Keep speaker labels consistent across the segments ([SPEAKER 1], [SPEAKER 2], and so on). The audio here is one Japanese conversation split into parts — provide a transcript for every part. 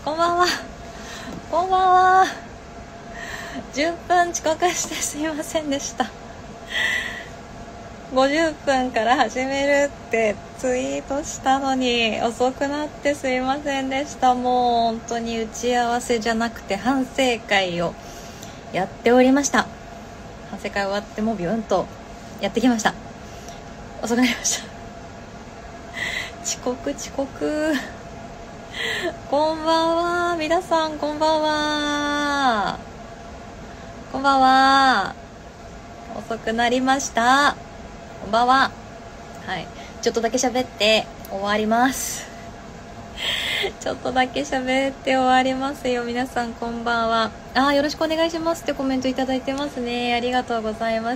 [SPEAKER 1] こんばんは。こんばんは。10分遅刻してすいませんでした。50分から始めるってツイートしたのに遅くなってすいませんでした。もう本当に打ち合わせじゃなくて反省会をやっておりました。反省会終わってもうビュンとやってきました。遅くなりました。遅刻。こんばんは。皆さんこんばんは。こんばんは。遅くなりました。こんばんは。はい。ちょっとだけ喋って終わります。ちょっとだけ喋って終わりますよ。皆さんこんばんは。よろしくお願いしますってコメントいただいてますね。ありがとうございます。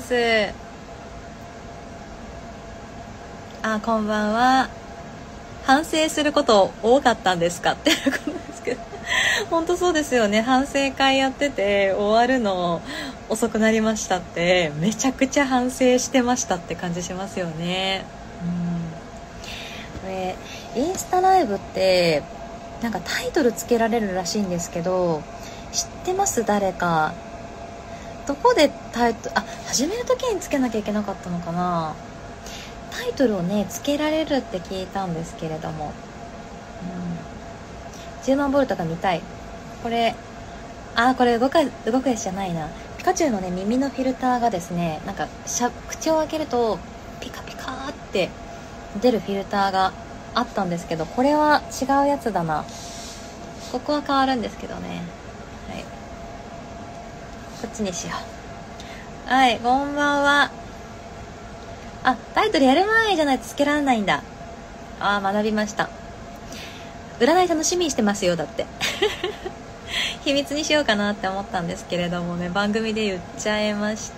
[SPEAKER 1] こんばんは。反省すること多かったんですかっていうことですけど本当そうですよね。反省会やってて終わるの遅くなりましたってめちゃくちゃ反省してましたって感じしますよね。これインスタライブってなんかタイトルつけられるらしいんですけど、知ってます？誰かどこでタイトル始める時につけなきゃいけなかったのかな。タイトルをねつけられるって聞いたんですけれども、10万ボルトが見たい。これ動くやつじゃないな。ピカチュウのね耳のフィルターがですね、なんか口を開けるとピカピカって出るフィルターがあったんですけど、これは違うやつだな。ここは変わるんですけどね。はい、こっちにしよう。はい、こんばんは。タイトルやる前じゃないとつけられないんだ。学びました。占い楽しみにしてますよだって秘密にしようかなって思ったんですけれどもね、番組で言っちゃいました。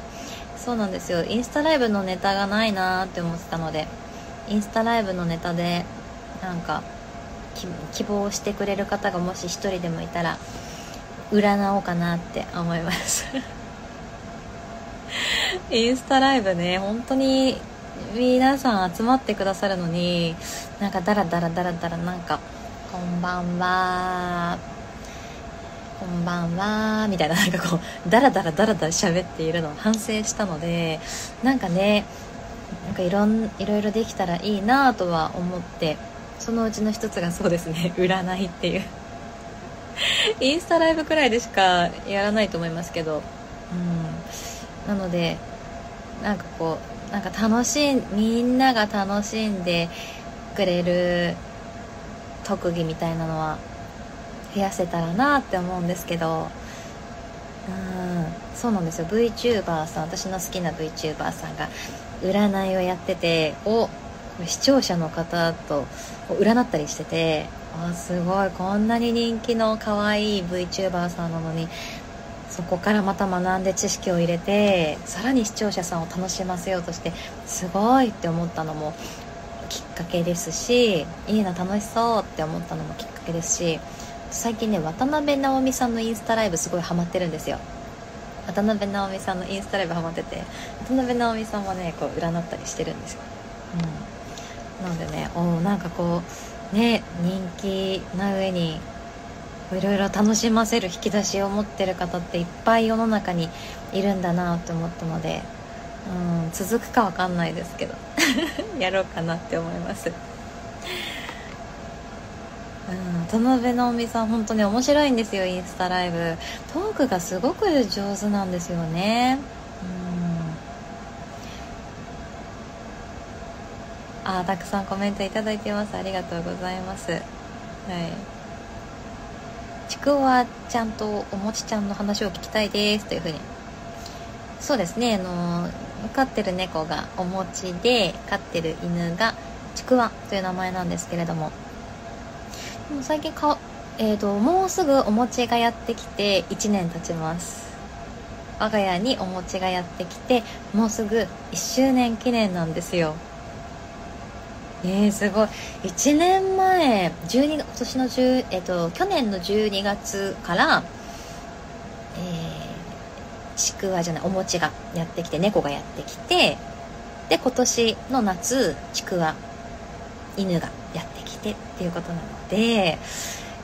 [SPEAKER 1] そうなんですよ。インスタライブのネタがないなって思ってたので、インスタライブのネタでなんか希望してくれる方がもし一人でもいたら占おうかなって思いますインスタライブね、本当に皆さん集まってくださるのに、なんかダラダラなんかこんばんはみたいな、なんかこうダラダラ喋っているのを反省したので、なんかね、なんかいろいろできたらいいなとは思って、そのうちの一つがそうですね、占いっていうインスタライブくらいでしかやらないと思いますけど、なのでなんかこうなんかみんなが楽しんでくれる特技みたいなのは増やせたらなって思うんですけど、そうなんですよ。 VTuber さん、私の好きな VTuber さんが占いをやってて、視聴者の方と占ったりしてて、すごい、こんなに人気の可愛い VTuber さんなのにそこからまた学んで知識を入れて、さらに視聴者さんを楽しませようとしてすごいって思ったのもきっかけですし、いいな、楽しそうって思ったのもきっかけですし、最近ね、渡辺直美さんのインスタライブすごいハマってるんですよ。渡辺直美さんのインスタライブハマってて、渡辺直美さんはねこう占ったりしてるんですよ。なのでね、なんかこうね、人気な上にいろいろ楽しませる引き出しを持ってる方っていっぱい世の中にいるんだなって思ったので、続くかわかんないですけどやろうかなって思います。渡辺直美さん本当に面白いんですよ。インスタライブトークがすごく上手なんですよね。たくさんコメントいただいてます。ありがとうございます。はい、ちくわちゃんとおもちちゃんの話を聞きたいですというふうに。そうですね、飼ってる猫がおもちで、飼ってる犬がちくわという名前なんですけれども、最近もうすぐお餅がやってきて1年経ちます。我が家にお餅がやってきてもうすぐ1周年記念なんですよ。すごい。1年前去年の12月からちくわじゃない、お餅がやってきて、猫がやってきて、で今年の夏ちくわ犬がやってきてっていうことなので、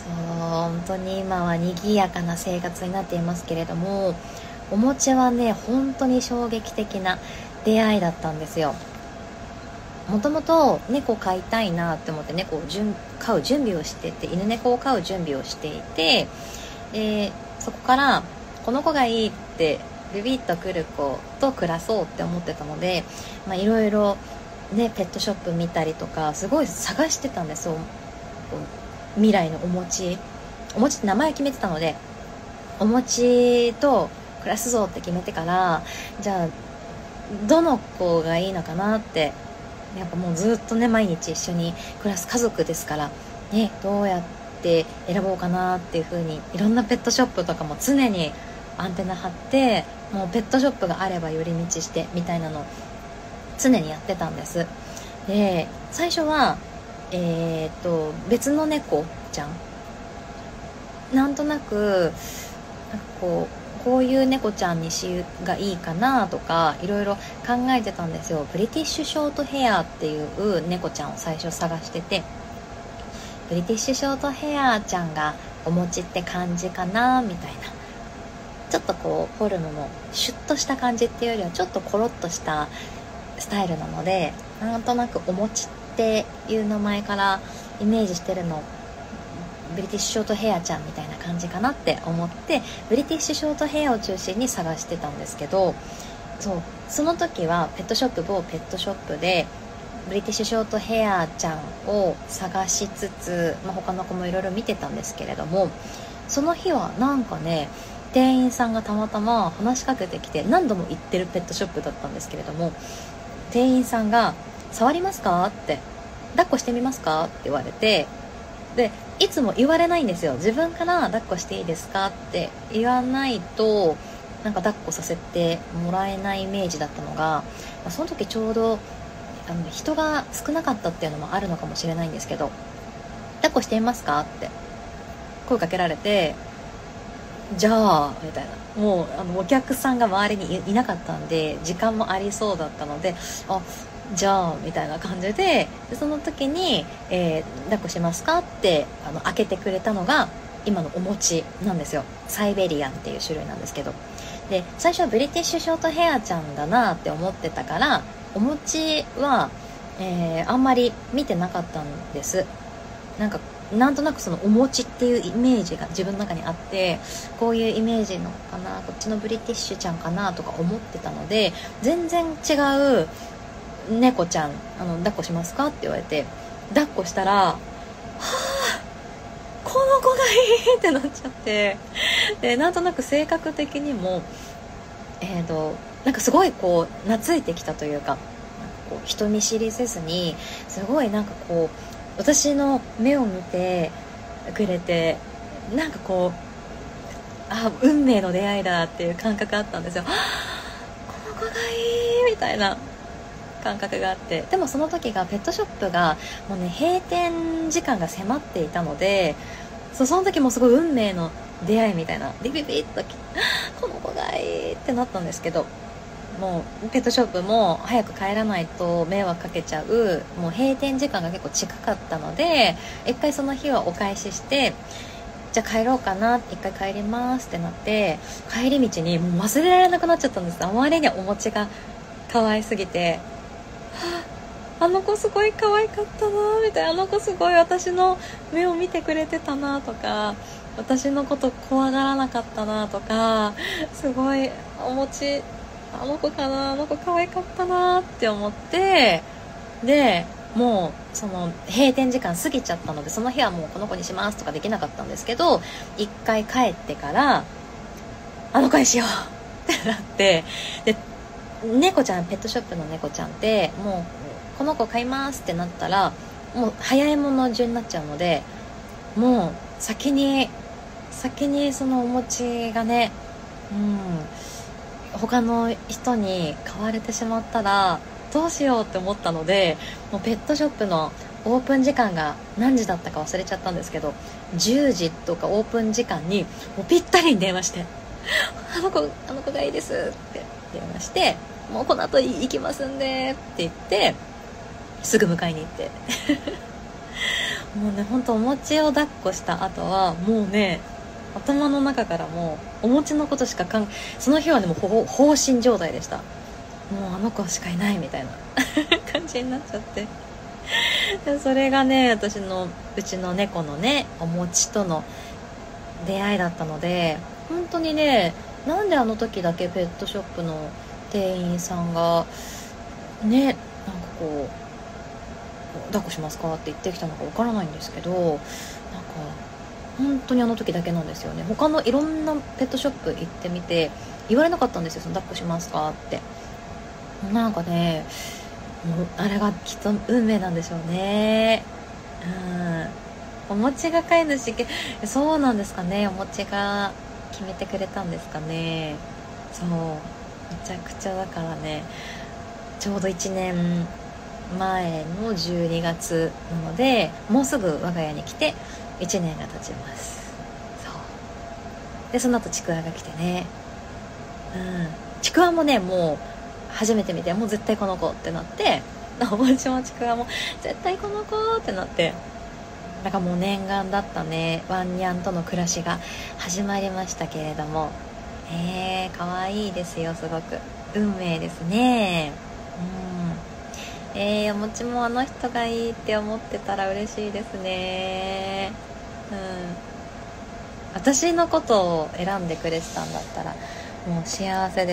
[SPEAKER 1] 本当に今は賑やかな生活になっていますけれども、お餅はね本当に衝撃的な出会いだったんですよ。もともと猫飼いたいなって思って猫を飼う準備をしてて、犬猫を飼う準備をしていて、そこからこの子がいいってビビッと来る子と暮らそうって思ってたので、いろいろねペットショップ見たりとかすごい探してたんですよ。未来のお餅って名前決めてたので、お餅と暮らすぞって決めてから、じゃあどの子がいいのかなって、やっぱもうずっとね毎日一緒に暮らす家族ですからね、どうやって選ぼうかなっていう風に、いろんなペットショップとかも常にアンテナ張って、もうペットショップがあれば寄り道してみたいなの常にやってたんです。で最初は別の猫ちゃん、なんとなくこういう猫ちゃんにがいいかなとかいろいろ考えてたんですよ。ブリティッシュショートヘアっていう猫ちゃんを最初探してて、ブリティッシュショートヘアちゃんがお餅って感じかなみたいな、ちょっとフォルムもシュッとした感じっていうよりはちょっとコロッとしたスタイルなので、なんとなくお餅っていう名前からイメージしてるのブリティッシュショートヘアちゃんみたいな感じかなって思って、ブリティッシュショートヘアを中心に探してたんですけど、その時は某ペットショップでブリティッシュショートヘアちゃんを探しつつ、他の子もいろいろ見てたんですけれども、その日はなんかね店員さんがたまたま話しかけてきて、何度も行ってるペットショップだったんですけれども、店員さんが触りますかって、抱っこしてみますかって言われて、でいつも言われないんですよ。自分から抱っこしていいですかって言わないとなんか抱っこさせてもらえないイメージだったのが、その時ちょうど人が少なかったっていうのもあるのかもしれないんですけど、抱っこしていますかって声かけられて、じゃあみたいな、もうお客さんが周りにいなかったんで時間もありそうだったので、じゃあみたいな感じで、その時に、抱っこしますかって開けてくれたのが今のお餅なんですよ。サイベリアンっていう種類なんですけど、で最初はブリティッシュショートヘアちゃんだなって思ってたから、お餅は、あんまり見てなかったんです。なんとなくそのお餅っていうイメージが自分の中にあって、こういうイメージのかな、こっちのブリティッシュちゃんかなとか思ってたので、全然違う猫ちゃん抱っこしますかって言われて、抱っこしたら、はあこの子がいいってなっちゃって、でなんとなく性格的にもなんかすごい懐いてきたというか、人見知りせずにすごい私の目を見てくれて、運命の出会いだっていう感覚あったんですよ。この子がいいみたいな感覚があって、でもその時がペットショップがもうね閉店時間が迫っていたので、その時もすごい運命の出会いみたいな、ビビビッとこの子がいいってなったんですけど、もうペットショップも早く帰らないと迷惑かけちゃう、もう閉店時間が結構近かったので、一回その日はお返しして、じゃあ帰ろうかな、一回帰りますってなって、帰り道にもう忘れられなくなっちゃったんです。あまりにお餅が可愛すぎて、あの子すごい可愛かったなみたいな、あの子すごい私の目を見てくれてたなとか、私のこと怖がらなかったなとか、すごいお餅あの子かな、あの子可愛かったなって思って、でもうその閉店時間過ぎちゃったので、その日はもうこの子にしますとかできなかったんですけど、一回帰ってからあの子にしようってなって、で猫ちゃん、ペットショップの猫ちゃんってもうこの子買いますってなったらもう早いもの順になっちゃうので、もう先にそのお餅がね、他の人に買われてしまったらどうしようって思ったので、もうペットショップのオープン時間が何時だったか忘れちゃったんですけど、10時とかオープン時間にもうぴったりに電話して、あの子がいいですって電話して、もうこの後行きますんでって言って、すぐ迎えに行ってもうね、ほんとお餅を抱っこした後はもうね、頭の中からもうお餅のことしかその日はね、もう放心状態でした。もうあの子しかいないみたいな感じになっちゃってでそれがね、うちの猫のね、お餅との出会いだったので、本当にね、なんであの時だけペットショップの店員さんがね、なんかこう抱っこしますかって言ってきたのかわからないんですけど、なんか本当にあの時だけなんですよね。他のいろんなペットショップ行ってみて言われなかったんですよ、その抱っこしますかって。なんかね、もうあれがきっと運命なんでしょうね。お餅が飼い主、そうなんですかね。お餅が決めてくれたんですかね。そう、めちゃくちゃだからね、ちょうど1年前の12月なので、もうすぐ我が家に来て1年が経ちます。そうで、その後ちくわが来てね、ちくわもね、もう初めて見て、もう絶対この子ってなって、お餅もちくわも絶対この子ってなって、なんかもう念願だったね、ワンニャンとの暮らしが始まりましたけれども、可愛いですよ、すごく運命ですね。お餅もあの人がいいって思ってたら嬉しいですね。私のことを選んでくれてたんだったらもう幸せです。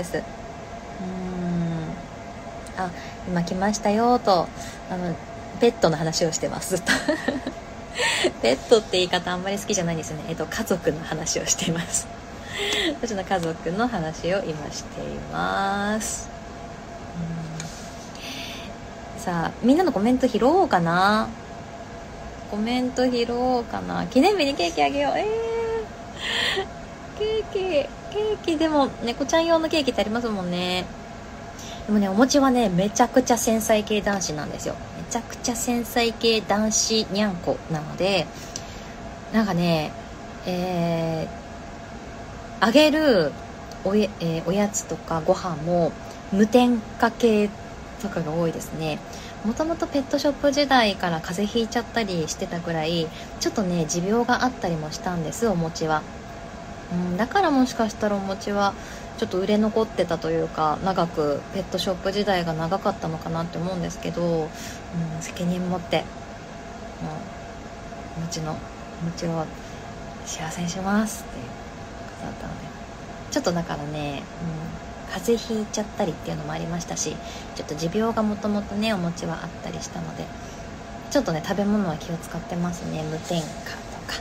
[SPEAKER 1] 今来ましたよと、ペットの話をしてますずっとペットって言い方あんまり好きじゃないんですよね。家族の話をしています私の家族の話を今しています。さあ、みんなのコメント拾おうかな。記念日にケーキあげよう。ケーキでも猫ちゃん用のケーキってありますもんね。でもね、お餅はね、めちゃくちゃ繊細系男子なんですよ。めちゃくちゃ繊細系男子にゃんこなので、なんかね、あげるおやつとかご飯も無添加系とかが多いですね。もともとペットショップ時代から風邪ひいちゃったりしてたぐらい、ちょっとね、持病があったりもしたんです、お餅は。だからもしかしたらお餅はちょっと売れ残ってたというか、長くペットショップ時代が長かったのかなって思うんですけど、責任持ってお餅を幸せにしますっていうことだったので、ちょっとだからね、風邪ひいちゃったりっていうのもありましたし、ちょっと持病がもともとね、お餅はあったりしたので、ちょっとね、食べ物は気を使ってますね。無添加とか。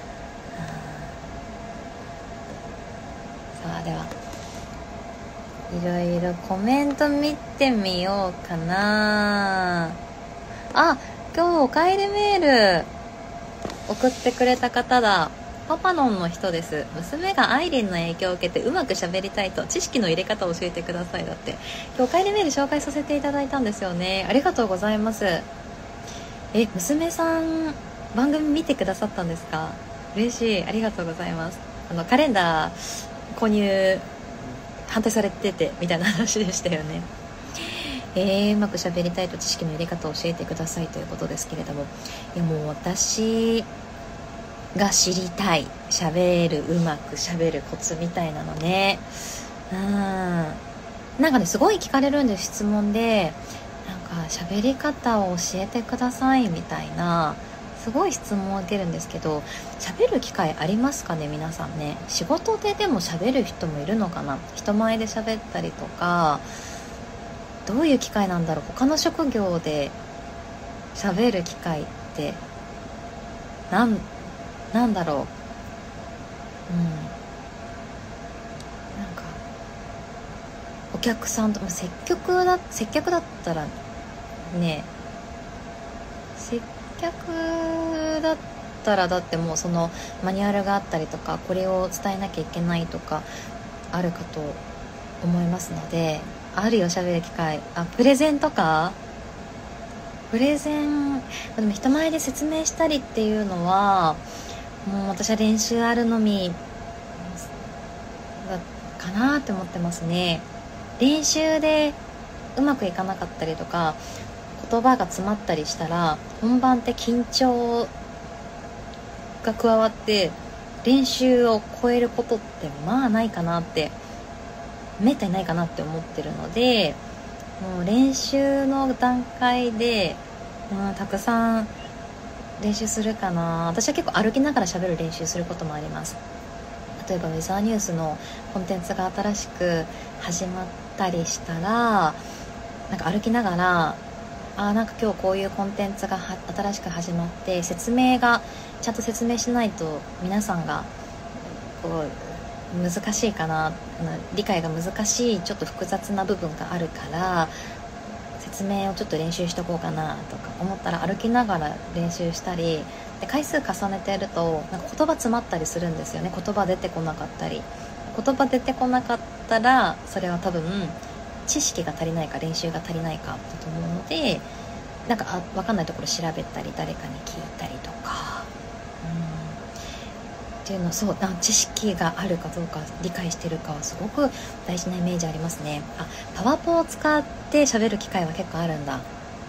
[SPEAKER 1] さあ、ではいろいろコメント見てみようかな。今日お帰りメール送ってくれた方だ。パパノンの人です。娘がアイリンの影響を受けてうまく喋りたいと知識の入れ方を教えてくださいだって。今日お帰りメール紹介させていただいたんですよね。ありがとうございます。娘さん番組見てくださったんですか？嬉しい、ありがとうございます。カレンダー購入反対されててみたいな話でしたよね。うまく喋りたいと知識の入れ方を教えてくださいということですけれども、もう私が知りたい、うまく喋るコツみたいなのね。なんかね、すごい聞かれるんです、質問で。なんか喋り方を教えてくださいみたいな、すごい質問を受けるんですけど、喋る機会ありますかね、皆さんね。仕事ででも喋る人もいるのかな。人前で喋ったりとか、どういう機会なんだろう。他の職業で喋る機会ってなんだろう。なんかお客さんと接客だったらね、接客だったらだってもうそのマニュアルがあったりとか、これを伝えなきゃいけないとかあるかと思いますので、あるよ、喋る機会。プレゼンとか、でも人前で説明したりっていうのはもう私は練習あるのみかなって思ってますね。練習でうまくいかなかったりとか、言葉が詰まったりしたら本番って緊張が加わって練習を超えることってまあないかなって、めったにないかなって思ってるので、もう練習の段階で、たくさん練習するかな。私は結構歩きながら喋る練習することもあります。例えばウェザーニュースのコンテンツが新しく始まったりしたら、なんか歩きながら、なんか今日こういうコンテンツが新しく始まって、説明がちゃんと説明しないと皆さんがこう難しいかな、理解が難しいちょっと複雑な部分があるから、説明をちょっと練習しとこうかなとか思ったら歩きながら練習したりで、回数重ねてやるとなんか言葉詰まったりするんですよね。言葉出てこなかったり、言葉出てこなかったらそれは多分知識が足りないか練習が足りないかだと思うので、なんか分かんないところ調べたり誰かに聞いたりとか、っていうの、そう知識があるかどうか理解してるかはすごく大事なイメージありますね。パワポを使って喋る機会は結構あるんだ。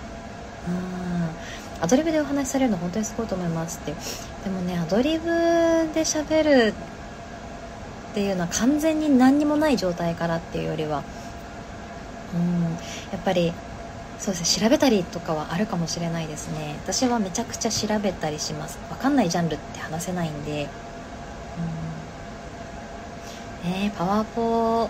[SPEAKER 1] アドリブでお話しされるの本当にすごいと思いますって。でもね、アドリブで喋るっていうのは完全に何にもない状態からっていうよりは、やっぱりそうですね、調べたりとかはあるかもしれないですね。私はめちゃくちゃ調べたりします。分かんないジャンルって話せないんで、パワポ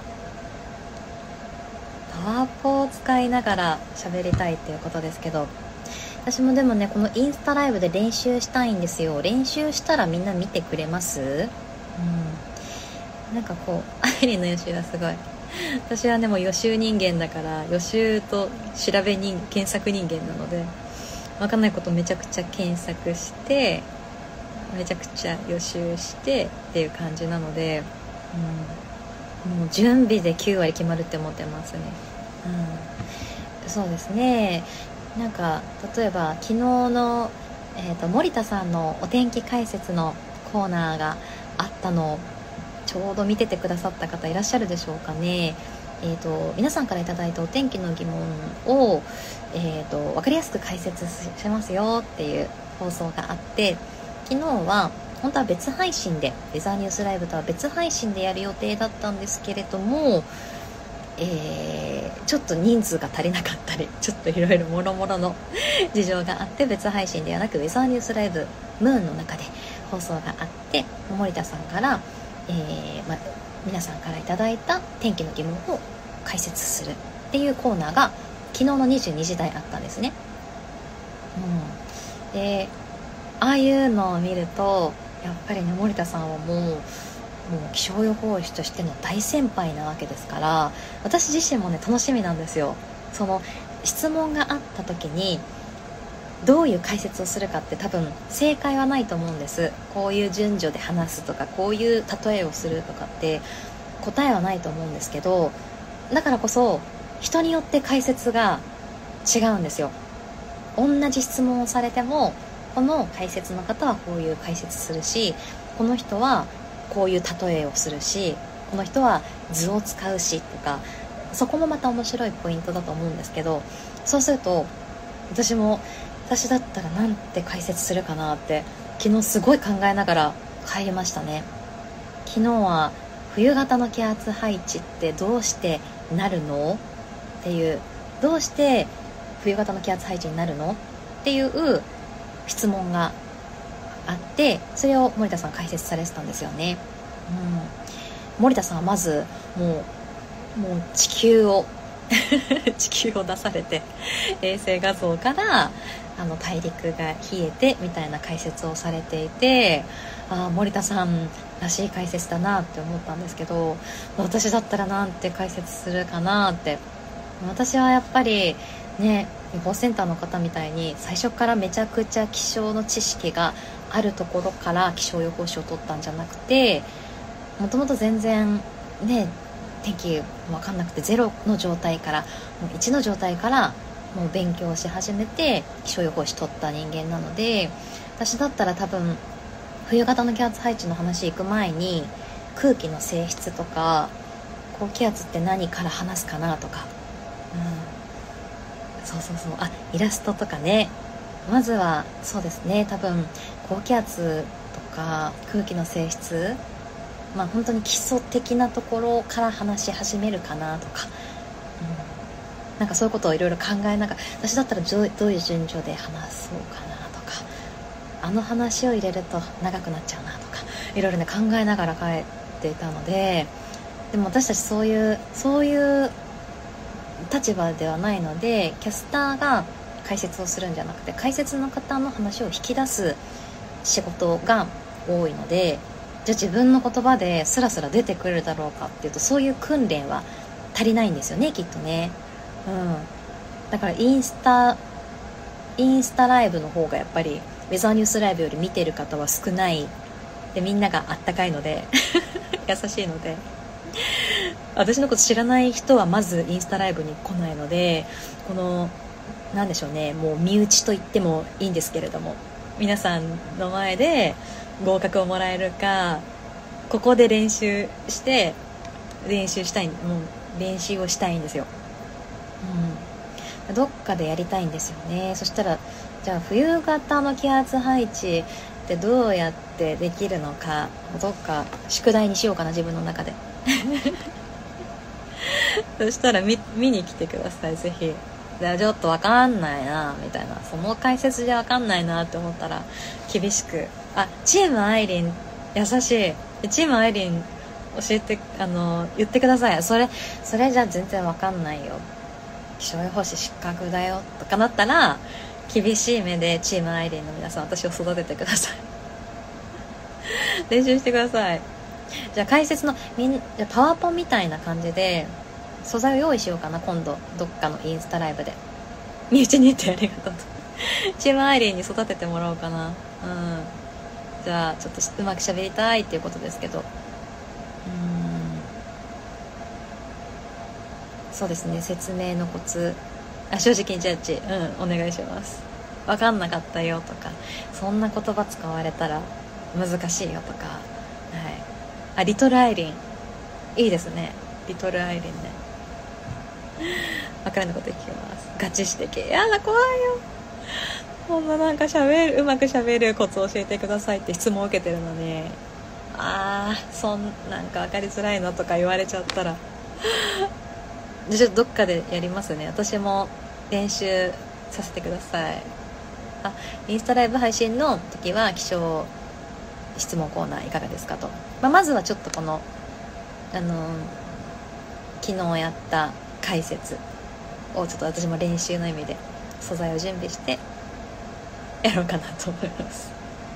[SPEAKER 1] を使いながら喋りたいっていうことですけど、私もでもね、このインスタライブで練習したいんですよ。練習したらみんな見てくれます？なんかこうアイリンの予習はすごい、私はねもう予習人間だから、予習と検索人間なので、分かんないことめちゃくちゃ検索してめちゃくちゃ予習してっていう感じなので、もう準備で9割決まるって思ってますね。そうですね。なんか例えば昨日の、森田さんのお天気解説のコーナーがあったのをちょうど見ててくださった方いらっしゃるでしょうかね。皆さんからいただいたお天気の疑問を、分かりやすく解説しますよっていう放送があって、昨日は本当は別配信で、ウェザーニュースライブとは別配信でやる予定だったんですけれども、ちょっと人数が足りなかったり、ちょっといろいろもろもろの事情があって別配信ではなくウェザーニュースライブムーンの中で放送があって、森田さんから、皆さんからいただいた天気の疑問を解説するっていうコーナーが昨日の22時台あったんですね。でああいうのを見るとやっぱりね、森田さんはもう気象予報士としての大先輩なわけですから、私自身もね楽しみなんですよ。その質問があった時にどういう解説をするかって多分正解はないと思うんです。こういう順序で話すとか、こういう例えをするとかって答えはないと思うんですけど、だからこそ人によって解説が違うんですよ。同じ質問をされても、この解説の方はこういう解説するし、この人はこういう例えをするし、この人は図を使うしとか、そこもまた面白いポイントだと思うんですけど、そうすると私だったらなんて解説するかなって昨日すごい考えながら帰りましたね。昨日は冬型の気圧配置ってどうしてなるのっていう、どうして冬型の気圧配置になるのっていう質問があって、それを森田さん解説されてたんですよね。森田さんはまずもう地球を出されて、衛星画像から大陸が冷えてみたいな解説をされていて、森田さんらしい解説だなって思ったんですけど、私だったらなんて解説するかなって。私はやっぱりね、予報センターの方みたいに最初からめちゃくちゃ気象の知識があるところから気象予報士を取ったんじゃなくて、もともと全然ね天気分かんなくて0の状態からもう1の状態からもう勉強し始めて気象予報士取った人間なので、私だったら多分冬型の気圧配置の話行く前に空気の性質とか高気圧って何から話すかなとか、イラストとかね、まずはそうですね、多分高気圧とか空気の性質、本当に基礎的なところから話し始めるかなとか、なんかそういうことをいろいろ考えながら、私だったらどういう順序で話そうかなとか、あの話を入れると長くなっちゃうなとか、いろいろね考えながら帰っていたので、でも私たちそういう立場ではないので、キャスターが解説をするんじゃなくて、解説の方の話を引き出す仕事が多いので、じゃあ自分の言葉でスラスラ出てくるだろうかっていうと、そういう訓練は足りないんですよね、きっとね。だからインスタライブの方がやっぱりウェザーニュースライブより見てる方は少ないで、みんながあったかいので優しいので、私のこと知らない人はまずインスタライブに来ないので、このなんでしょうね、もう身内と言ってもいいんですけれども、皆さんの前で合格をもらえるか、ここで練習をしたいんですよ。どっかでやりたいんですよね。そしたらじゃあ冬型の気圧配置ってどうやってできるのか、どっか宿題にしようかな、自分の中でそしたら 見に来てください、ぜひ。じゃあちょっと分かんないなみたいな、その解説じゃ分かんないなって思ったら厳しく、チームアイリン優しい、チームアイリン教えて、言ってください。それじゃ全然分かんないよ、気象予報士失格だよとかなったら、厳しい目でチームアイリンの皆さん、私を育ててください練習してください。じゃあ解説のじゃあパワポみたいな感じで素材を用意しようかな、今度どっかのインスタライブで。身内に言ってありがとうチームアイリンに育ててもらおうかな。じゃあちょっとうまく喋りたいっていうことですけど、そうですね、説明のコツ、正直にジャッジ、お願いします。分かんなかったよとか、そんな言葉使われたら難しいよとか、リトルアイリンいいですね、リトルアイリンね分からないこと聞きます。ガチ指摘、やだ怖いよ、こんななんかうまく喋るコツを教えてくださいって質問を受けてるのに、なんか分かりづらいのとか言われちゃったらじゃあどっかでやりますね。私も練習させてください。インスタライブ配信の時は気象質問コーナーいかがですかと、まずはちょっとこの昨日やった解説をちょっと私も練習の意味で素材を準備してやろうかなと思います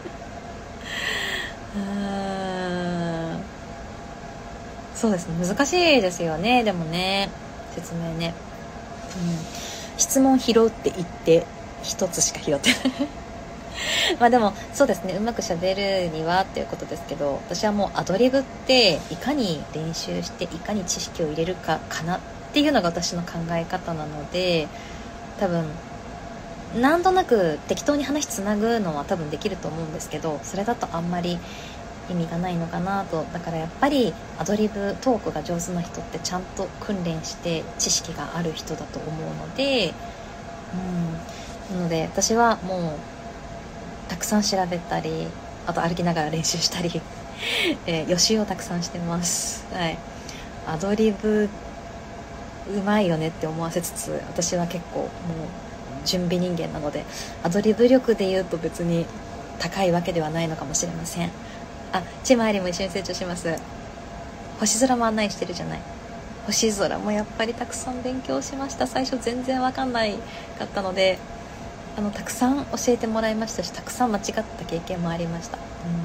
[SPEAKER 1] そうですね、難しいですよね。でもね、説明ね、質問拾うって言って一つしか拾ってないでもそうですね、うまくしゃべるにはっていうことですけど、私はもうアドリブっていかに練習していかに知識を入れるかなっていうのが私の考え方なので、多分なんとなく適当に話つなぐのは多分できると思うんですけど、それだとあんまり意味がないのかなと。だからやっぱりアドリブトークが上手な人ってちゃんと訓練して知識がある人だと思うので、なので私はもうたくさん調べたり、あと歩きながら練習したり予習をたくさんしてます。アドリブうまいよねって思わせつつ、私は結構もう準備人間なので、アドリブ力で言うと別に高いわけではないのかもしれません。チームアイリンも一緒に成長します。星空も案内してるじゃない。星空もやっぱりたくさん勉強しました。最初全然わかんないかったので、たくさん教えてもらいましたし、たくさん間違った経験もありました。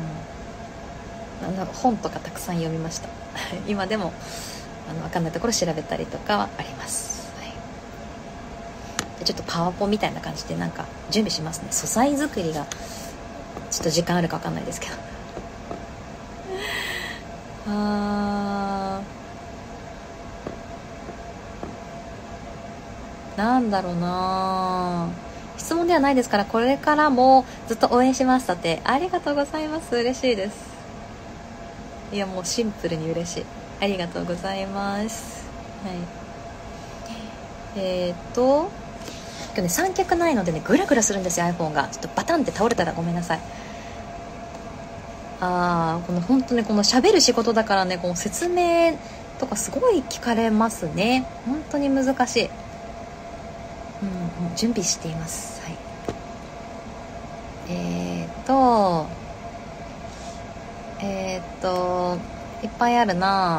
[SPEAKER 1] 本とかたくさん読みました今でも分かんないところ調べたりとかはあります。ちょっとパワポみたいな感じでなんか準備しますね。素材作りがちょっと時間あるか分かんないですけどなんだろうな、質問ではないですから、これからもずっと応援します。だってありがとうございます。嬉しいです。いやもうシンプルに嬉しい。ありがとうございます。今日ね三脚ないのでね、グラグラするんですよ iPhone が。ちょっとバタンって倒れたらごめんなさい。 この本当ね、この喋る仕事だからね、この説明とかすごい聞かれますね。本当に難しい。もう準備しています。はい。いっぱいあるな。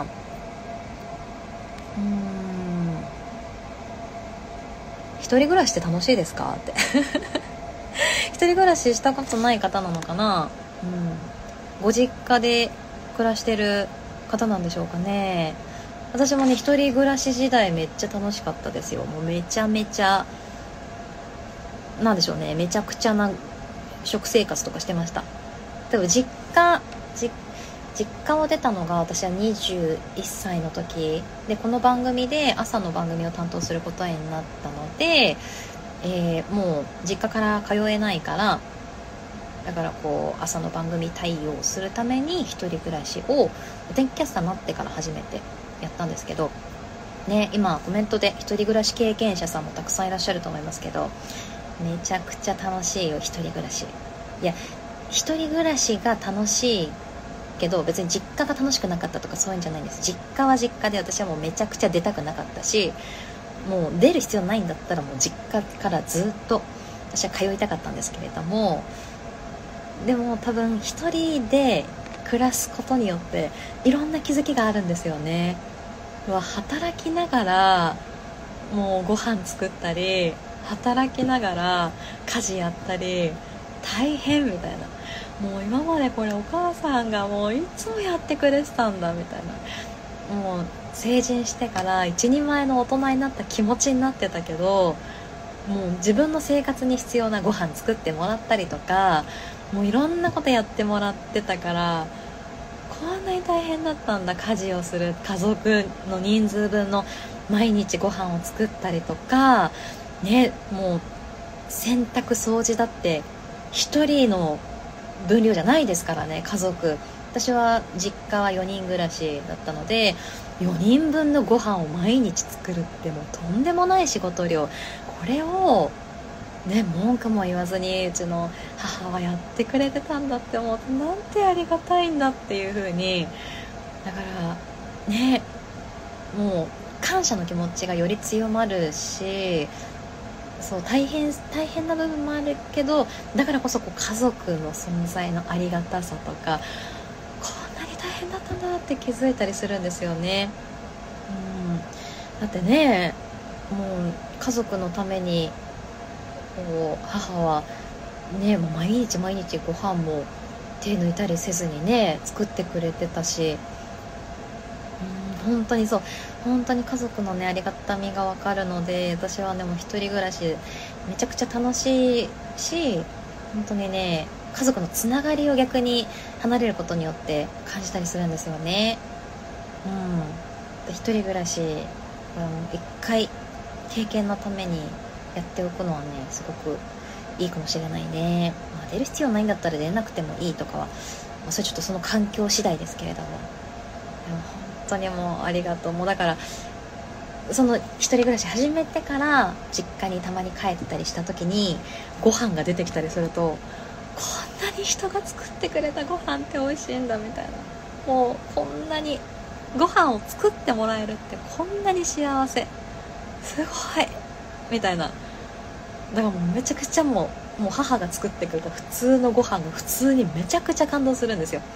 [SPEAKER 1] 一人暮らしって楽しいですかって一人暮らししたことない方なのかな。ご実家で暮らしてる方なんでしょうかね。私もね、一人暮らし時代めっちゃ楽しかったですよ。もうめちゃめちゃなんでしょうね、めちゃくちゃな食生活とかしてました。でも実家を出たのが私は21歳の時で、この番組で朝の番組を担当することになったので、もう実家から通えないから、だからこう朝の番組対応するために一人暮らしをお天気キャスターになってから初めてやったんですけどね。今コメントで一人暮らし経験者さんもたくさんいらっしゃると思いますけど、めちゃくちゃ楽しいよ一人暮らし。いや、一人暮らしが楽しいけど別に実家が楽しくなかったとかそういうんじゃないんです。実家は実家で私はもうめちゃくちゃ出たくなかったし、もう出る必要ないんだったらもう実家からずっと私は通いたかったんですけれども、でも多分一人で暮らすことによっていろんな気づきがあるんですよね。働きながらもうご飯作ったり、働きながら家事やったり大変みたいな、もう今までこれお母さんがもういつもやってくれてたんだみたいな、もう成人してから一人前の大人になった気持ちになってたけど、もう自分の生活に必要なご飯作ってもらったりとか、もういろんなことやってもらってたから、こんなに大変だったんだ、家事をする、家族の人数分の毎日ご飯を作ったりとかね、もう洗濯掃除だって一人の分量じゃないですからね。家族、私は実家は4人暮らしだったので4人分のご飯を毎日作るってもうとんでもない仕事量。これをね、文句も言わずにうちの母はやってくれてたんだって思うと、なんてありがたいんだっていう風に、だからね、もう感謝の気持ちがより強まるし、そう大変な部分もあるけど、だからこそこう家族の存在のありがたさとか、こんなに大変だったんだって気づいたりするんですよね。だってね、もう家族のためにこう母はね、もう毎日毎日ご飯も手抜いたりせずにね作ってくれてたし、本当にそう、本当に家族のねありがたみが分かるので、私はねもう一人暮らしめちゃくちゃ楽しいし、本当にね家族のつながりを逆に離れることによって感じたりするんですよね。一人暮らし一回経験のためにやっておくのはねすごくいいかもしれないね。出る必要ないんだったら出なくてもいいとかは、それちょっとその環境次第ですけれども、でも本当にもうありがとう。もうだからその一人暮らし始めてから実家にたまに帰ったりした時にご飯が出てきたりすると、こんなに人が作ってくれたご飯って美味しいんだみたいな、もうこんなにご飯を作ってもらえるってこんなに幸せ、すごいみたいな。だからもうめちゃくちゃもう母が作ってくれた普通のご飯が普通にめちゃくちゃ感動するんですよ。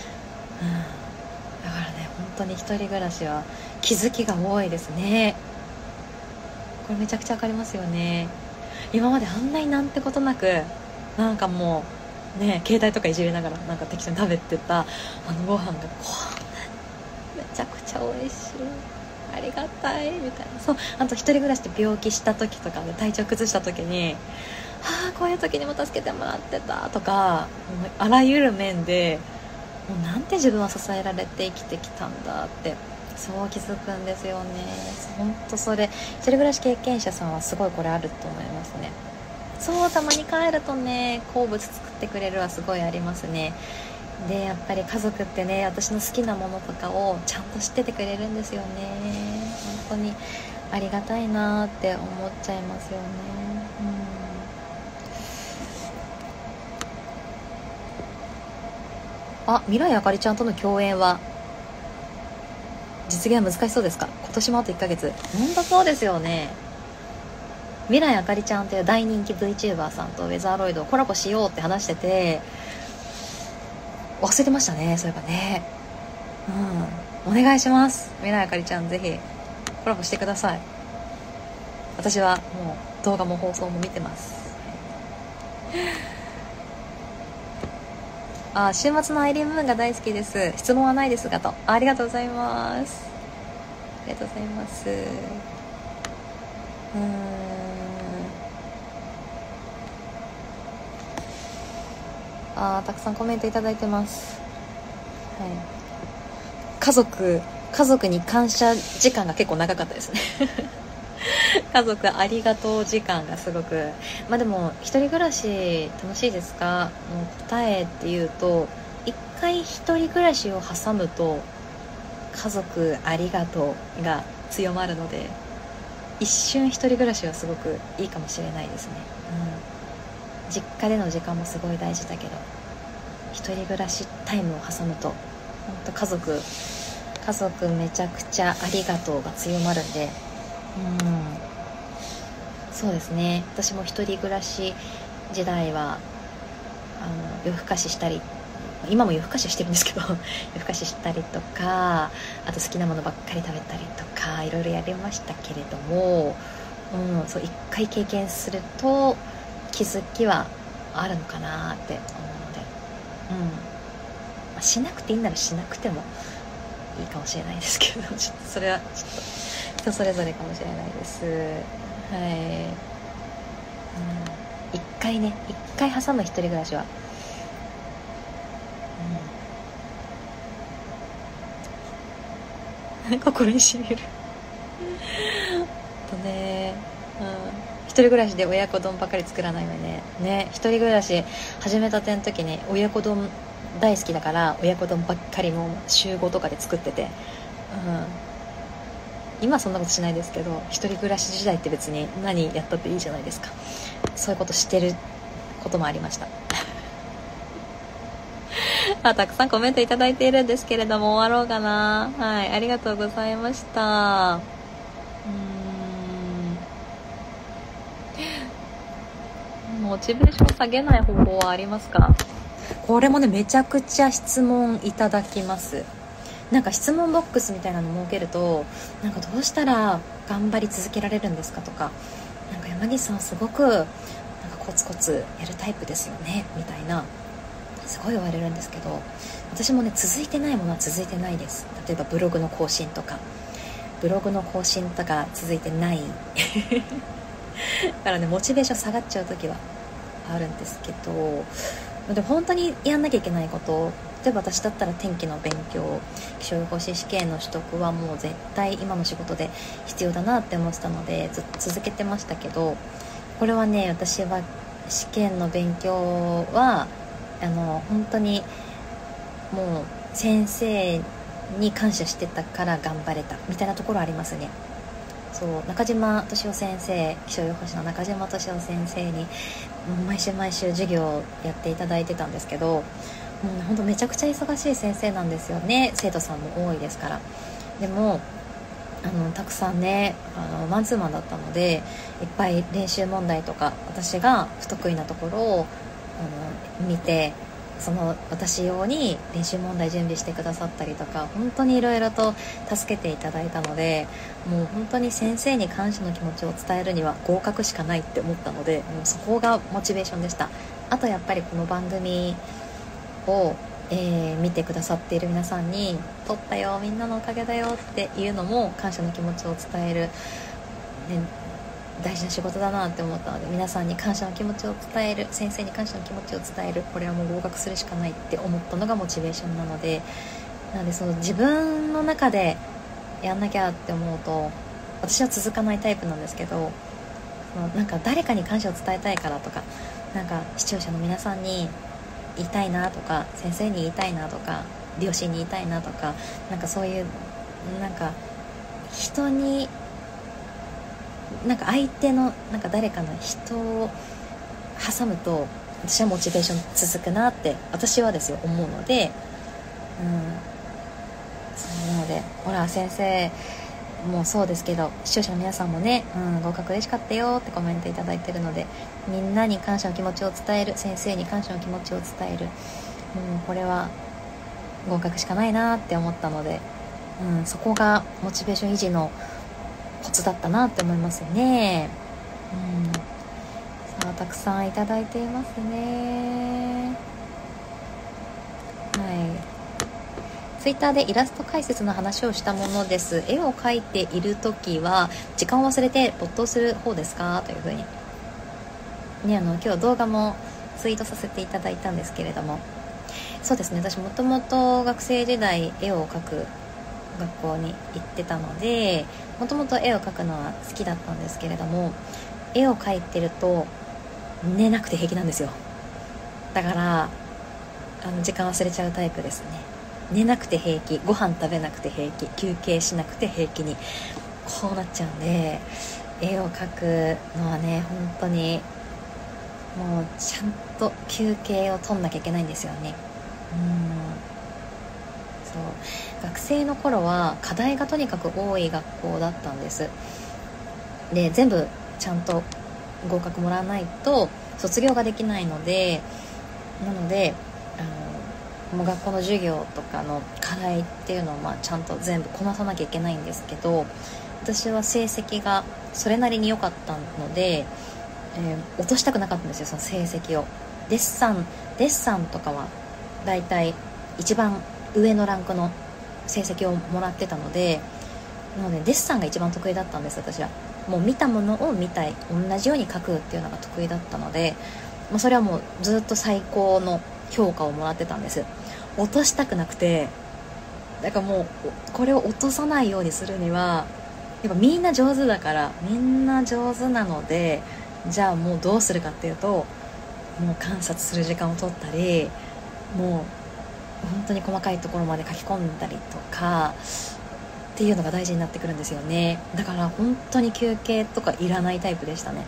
[SPEAKER 1] だからね本当に一人暮らしは気づきが多いですね。これめちゃくちゃわかりますよね。今まであんなになんてことなくなんかもうね携帯とかいじりながらなんか適当に食べてたご飯がこんなにめちゃくちゃ美味しい、ありがたいみたいな。そう、あと一人暮らしで病気した時とかで体調崩した時に、こういう時にも助けてもらってたとか、あらゆる面でもうなんて自分は支えられて生きてきたんだってそう気づくんですよね。本当それ一人暮らし経験者さんはすごいこれあると思いますね。そう、たまに帰るとね好物作ってくれるはすごいありますね。でやっぱり家族ってね私の好きなものとかをちゃんと知っててくれるんですよね。本当にありがたいなって思っちゃいますよね。 未来あかりちゃんとの共演は実現は難しそうですか？今年もあと1ヶ月。本当そうですよね。未来あかりちゃんという大人気 VTuber さんとウェザーロイドをコラボしようって話してて、忘れてましたね、そういえばね。お願いします。未来あかりちゃん、ぜひコラボしてください。私はもう動画も放送も見てます。週末のアイリーンムーンが大好きです。質問はないですがと。ありがとうございます。ありがとうございます。たくさんコメントいただいてます。はい。家族に感謝時間が結構長かったですね。家族ありがとう時間がすごく、でも一人暮らし楽しいですか？もう答えっていうと、一回一人暮らしを挟むと家族ありがとうが強まるので、一瞬一人暮らしはすごくいいかもしれないですね。実家での時間もすごい大事だけど、一人暮らしタイムを挟むと本当家族めちゃくちゃありがとうが強まるんで、そうですね。私も一人暮らし時代は夜更かししたり、今も夜更かししてるんですけど夜更かししたりとか、あと好きなものばっかり食べたりとか、いろいろやりましたけれども、そう一回経験すると気づきはあるのかなって思うので、しなくていいならしなくてもいいかもしれないですけど、ちょっとそれはちょっと人それぞれかもしれないです。はい。一回挟む一人暮らしは、心にしみるとね。一人暮らしで親子丼ばかり作らないわね。一人暮らし始めたての時に親子丼大好きだから親子丼ばっかりもう週5とかで作ってて、今そんなことしないですけど、一人暮らし時代って別に何やったっていいじゃないですか。そういうことしてることもありました。たくさんコメントいただいているんですけれども、終わろうかな。はい、ありがとうございました。モチベーション下げない方法はありますか？これもね、めちゃくちゃ質問いただきます。なんか質問ボックスみたいなの設けると、なんかどうしたら頑張り続けられるんですかとか、なんか山岸さんはすごくなんかコツコツやるタイプですよねみたいな、すごい言われるんですけど、私もね、続いてないものは続いてないです。例えばブログの更新とか続いてないだからね、モチベーション下がっちゃう時はあるんですけど、でも本当にやんなきゃいけないこと、例えば私だったら天気の勉強、気象予報士試験の取得はもう絶対今の仕事で必要だなって思ってたのでずっと続けてましたけど、これはね、私は試験の勉強は本当にもう先生に感謝してたから頑張れたみたいなところありますね。そう中島敏夫先生、気象予報士の中島敏夫先生に毎週授業をやっていただいてたんですけど、本当めちゃくちゃ忙しい先生なんですよね。生徒さんも多いですから。でもたくさんね、マンツーマンだったので、いっぱい練習問題とか私が不得意なところを見て、その私用に練習問題準備してくださったりとか、本当にいろいろと助けていただいたので、もう本当に先生に感謝の気持ちを伝えるには合格しかないって思ったので、もうそこがモチベーションでした。あとやっぱりこの番組を、見てくださっている皆さんに、撮ったよ、みんなのおかげだよっていうのも感謝の気持ちを伝える、大事な仕事だなって思ったので、皆さんに感謝の気持ちを伝える、先生に感謝の気持ちを伝える、これはもう合格するしかないって思ったのがモチベーションなので、その自分の中でやんなきゃって思うと私は続かないタイプなんですけど、なんか誰かに感謝を伝えたいからとか、なんか視聴者の皆さんに言いたいなとか、先生に言いたいなとか、両親に言いたいなとか、なんかそういうなんか人に、なんか相手のなんか誰かの人を挟むと私はモチベーション続くなって私はですよ思うので、 そうなので、ほら先生もそうですけど、視聴者の皆さんもね、合格嬉しかったよってコメントいただいてるので、みんなに感謝の気持ちを伝える、先生に感謝の気持ちを伝える、これは合格しかないなって思ったので、そこがモチベーション維持のコツだったなって思いますよね。さあ、たくさんいただいていますね。ツイッターでイラスト解説の話をしたものです。絵を描いているときは時間を忘れて没頭する方ですか、というふうにね、今日動画もツイートさせていただいたんですけれども、そうですね、私もともと学生時代絵を描く学校に行ってたので、もともと絵を描くのは好きだったんですけれども、絵を描いてると寝なくて平気なんですよ。だから時間忘れちゃうタイプですね。寝なくて平気、ご飯食べなくて平気、休憩しなくて平気にこうなっちゃうんで、絵を描くのはね、本当にもうちゃんと休憩を取んなきゃいけないんですよね。そう、学生の頃は課題がとにかく多い学校だったんです。で、全部ちゃんと合格もらわないと卒業ができないので、なのでもう学校の授業とかの課題っていうのをちゃんと全部こなさなきゃいけないんですけど、私は成績がそれなりに良かったので、落としたくなかったんですよ、その成績を。デッサンとかはだいたい一番上のランクの成績をもらってたので、なのでデッサンが一番得意だったんです。私はもう見たものを見たい、同じように描くっていうのが得意だったので、それはもうずっと最高の評価をもらってたんです。落としたくなくて、だからもうこれを落とさないようにするには、やっぱみんな上手だから、みんな上手なので、じゃあもうどうするかっていうと、もう観察する時間を取ったり、もう本当に細かいところまで書き込んだりとかっていうのが大事になってくるんですよね。だから本当に休憩とかいらないタイプでしたね。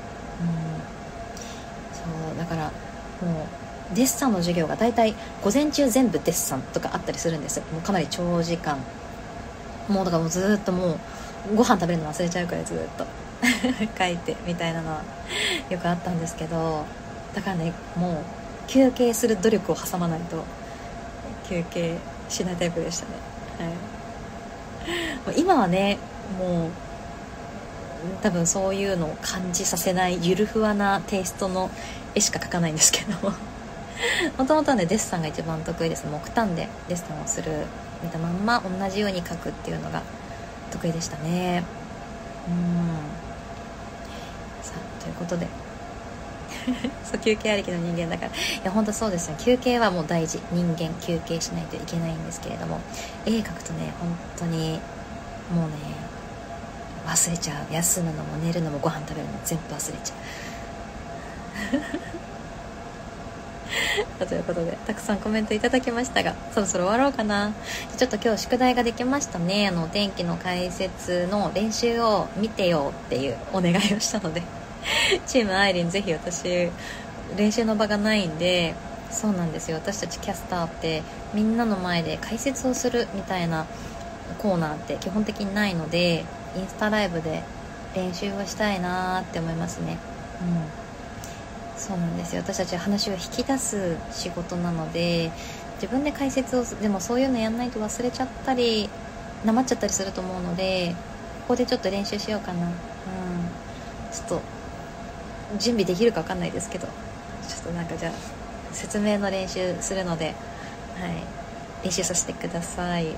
[SPEAKER 1] そうだからもうデッサンの授業がだいたい午前中全部デッサンとかあったりするんです。もうかなり長時間、もうだからもうずっともうご飯食べるの忘れちゃうくらいずっと書いてみたいなのはよくあったんですけど、だからね、もう休憩する努力を挟まないと休憩しないタイプでしたね。今はね、もう多分そういうのを感じさせないゆるふわなテイストの絵しか描かないんですけどもともとはね、デッサンが一番得意です。木炭でデッサンをする、見たまんま同じように描くっていうのが得意でしたね。さあ、ということでそう、休憩ありきの人間だから、いや本当そうですよ、休憩はもう大事。人間休憩しないといけないんですけれども、絵描くとね、本当にもうね、忘れちゃう。休むのも寝るのもご飯食べるのも全部忘れちゃうということで、たくさんコメントいただきましたが、そろそろ終わろうかな。ちょっと今日宿題ができましたね。お天気の解説の練習を見てよっていうお願いをしたのでチームアイリン、ぜひ、私練習の場がないんで、そうなんですよ、私たちキャスターってみんなの前で解説をするみたいなコーナーって基本的にないので、インスタライブで練習をしたいなって思いますね。そうなんですよ、私たちは話を引き出す仕事なので、自分で解説を、でもそういうのやんないと忘れちゃったりなまっちゃったりすると思うので、ここでちょっと練習しようかな。ちょっと準備できるか分かんないですけど、ちょっとなんかじゃあ説明の練習するので、練習させてください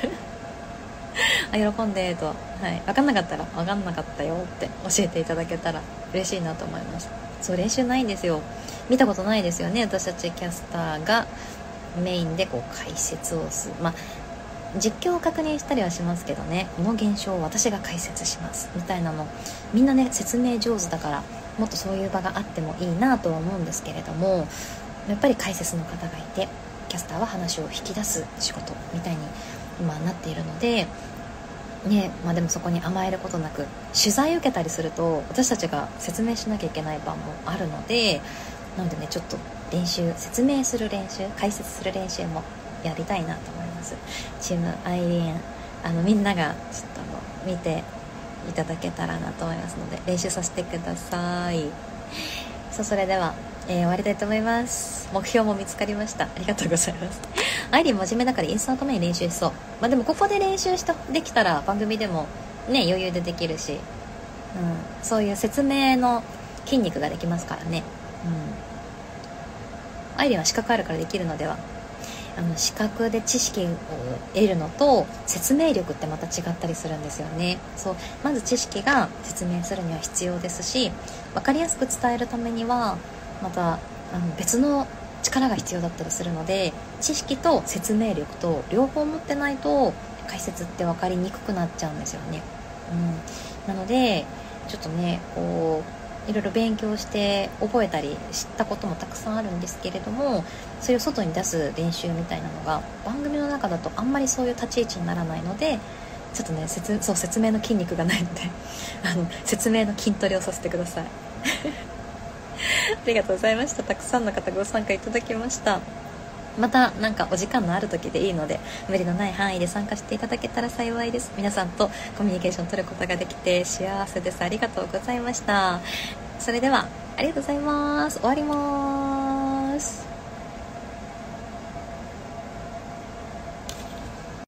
[SPEAKER 1] 喜んでと、分かんなかったら分かんなかったよって教えていただけたら嬉しいなと思います。そう、練習ないんですよ。見たことないですよね、私たちキャスターがメインでこう解説をする。実況を確認したりはしますけどね、この現象を私が解説しますみたいなの、みんなね説明上手だから、もっとそういう場があってもいいなとは思うんですけれども、やっぱり解説の方がいて、キャスターは話を引き出す仕事みたいに今なっているのでね。でもそこに甘えることなく、取材受けたりすると私たちが説明しなきゃいけない場もあるので、なのでね、ちょっと練習、説明する練習、解説する練習もやりたいなと思います。チームアイリーンみんながちょっと見ていただけたらなと思いますので、練習させてください。それでは、終わりたいと思います。目標も見つかりました。ありがとうございます。アイリーン真面目だからインスタのために練習しそう。でもここで練習できたら番組でもね余裕でできるし、そういう説明の筋肉ができますからね。アイリーンは資格あるからできるのでは。資格で知識を得るのと説明力ってまた違ったりするんですよね。まず知識が説明するには必要ですし、分かりやすく伝えるためにはまた別の力が必要だったりするので、知識と説明力と両方持ってないと解説って分かりにくくなっちゃうんですよね。なのでちょっとねいろいろ勉強して覚えたり知ったこともたくさんあるんですけれども、それを外に出す練習みたいなのが番組の中だとあんまりそういう立ち位置にならないので、ちょっとね説明の筋肉がないので説明の筋トレをさせてください。ありがとうございました。たくさんの方ご参加いただきました。またなんかお時間のある時でいいので、無理のない範囲で参加していただけたら幸いです。皆さんとコミュニケーションを取ることができて幸せです。ありがとうございました。それではありがとうございます。終わります。